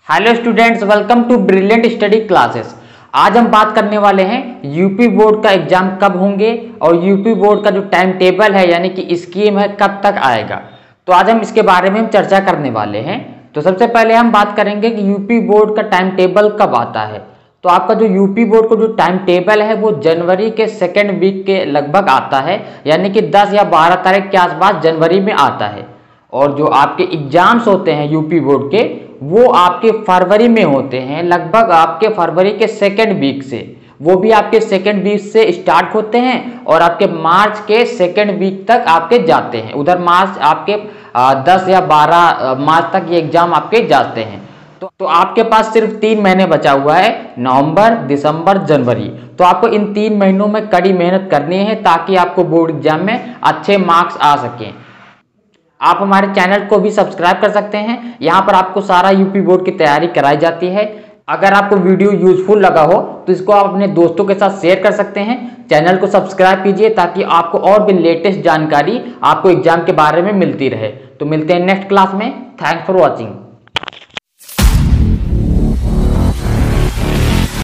Hello students, welcome to brilliant study classes. आज हम बात करने वाले हैं यूपी बोर्ड का एग्जाम कब होंगे और यूपी बोर्ड का जो टाइम टेबल है यानी कि स्कीम है कब तक आएगा। तो आज हम इसके बारे में हम चर्चा करने वाले हैं। तो सबसे पहले हम बात करेंगे कि यूपी बोर्ड का टाइम टेबल कब आता है। तो आपका जो यूपी बोर्ड का जो टाइम टेबल है वो जनवरी के सेकेंड वीक के लगभग आता है, यानी कि 10 या 12 तारीख के आसपास जनवरी में आता है। और जो आपके एग्जाम्स होते हैं यूपी बोर्ड के वो आपके फरवरी में होते हैं, लगभग आपके फरवरी के सेकेंड वीक से। वो भी आपके सेकेंड वीक से स्टार्ट होते हैं और आपके मार्च के सेकेंड वीक तक आपके जाते हैं। उधर मार्च आपके 10 या 12 मार्च तक ये एग्जाम आपके जाते हैं। तो आपके पास सिर्फ 3 महीने बचा हुआ है, नवंबर, दिसंबर, जनवरी। तो आपको इन 3 महीनों में कड़ी मेहनत करनी है ताकि आपको बोर्ड एग्जाम में अच्छे मार्क्स आ सकें। आप हमारे चैनल को भी सब्सक्राइब कर सकते हैं, यहाँ पर आपको सारा यूपी बोर्ड की तैयारी कराई जाती है। अगर आपको वीडियो यूजफुल लगा हो तो इसको आप अपने दोस्तों के साथ शेयर कर सकते हैं। चैनल को सब्सक्राइब कीजिए ताकि आपको और भी लेटेस्ट जानकारी आपको एग्जाम के बारे में मिलती रहे। तो मिलते हैं नेक्स्ट क्लास में। Thanks for watching.